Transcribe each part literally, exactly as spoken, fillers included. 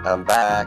I'm back.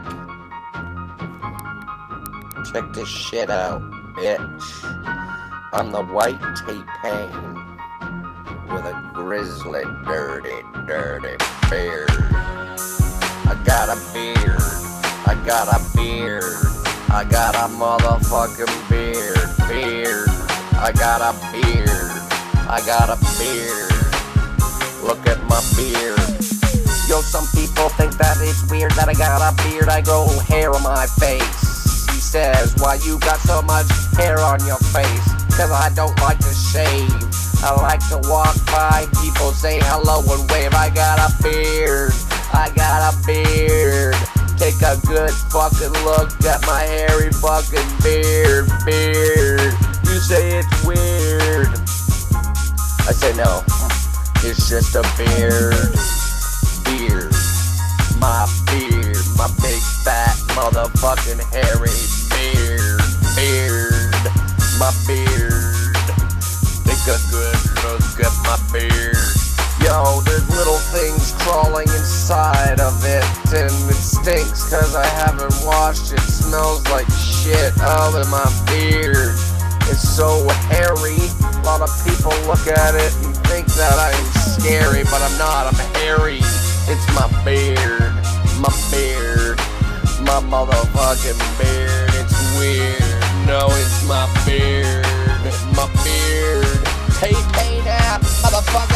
Check this shit out, bitch. I'm the white T-Pain with a grizzly, dirty, dirty beard. I got a beard. I got a beard. I got a motherfucking beard. Beard. I got a beard. I got a beard. Look at my beard. Yo, some people think that it's weird that I got a beard. I grow hair on my face. He says, why you got so much hair on your face? Cause I don't like to shave. I like to walk by, people say hello and wave. I got a beard. I got a beard. Take a good fucking look at my hairy fucking beard. Beard. You say it's weird. I say no. It's just a beard. Beard. My beard. My big fat motherfucking hairy beard. Beard. My beard. Take a good look at my beard. Yo, there's little things crawling inside of it, and it stinks cause I haven't washed it. Smells like shit out of my beard. It's so hairy. A lot of people look at it and think that I'm scary, but I'm not. I'm hairy. It's my beard. My beard. My motherfucking beard. It's weird. No, it's my beard. My beard. T-Pain app,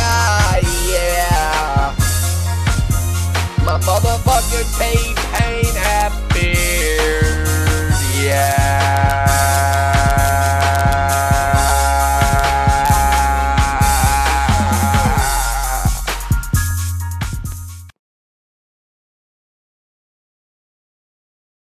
motherfucker. Yeah. My motherfucking T-Pain